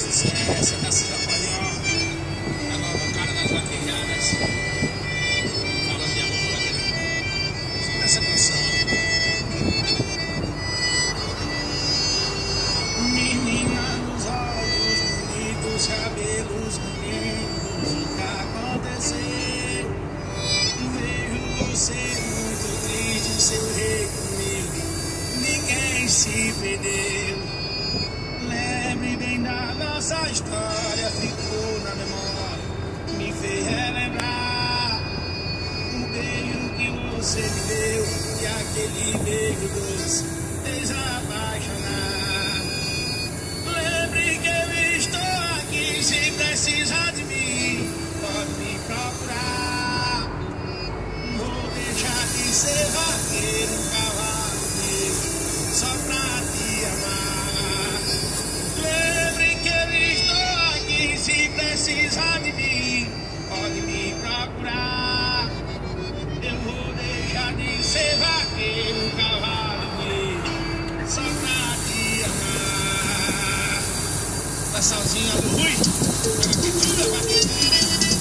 Essa da Cida Palhão, a nova cara das vaquejadas, falando de amor vaqueiro. Essa canção. Menina dos olhos bonitos, cabelos bonitos, o que aconteceu? Vejo você muito triste, seu jeito humilde, ninguém se perdeu. Lembre bem da nossa história, ficou na memória, me fez relembrar o beijo que você me deu e aquele beijo doce fez apaixonar. Lembre que eu estou aqui, se precisar de mim, pode me procurar. Vou deixar de ser vaqueiro, um cavalo meu, só pra te amar. Se precisar de mim, pode me procurar. Eu vou deixar de ser vaqueiro, um cavalo meu, só pra te amar. Da salzinha do Rui, pega pintura, vaqueiro.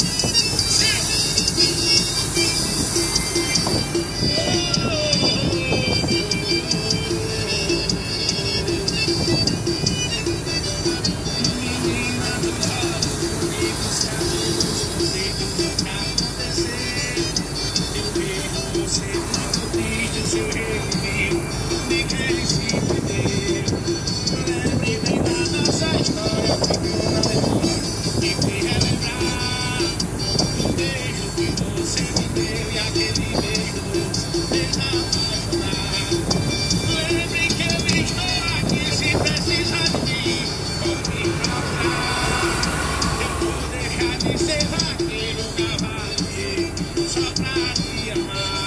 Seu jeito meu, ninguém se perdeu. Lembre bem da nossa história, ficou na memória, e fui relembrar o beijo que você me deu e aquele beijo doce fez apaixonar. Lembre que eu estou aqui, se precisar de mim, pode me procurar. Eu vou deixar de ser vaqueiro, um cavalo meu, só pra te amar.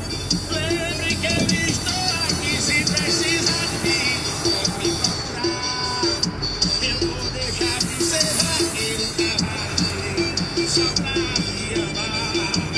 Só pra me amar.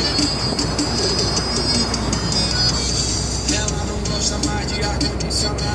Mais de ar-condicionado.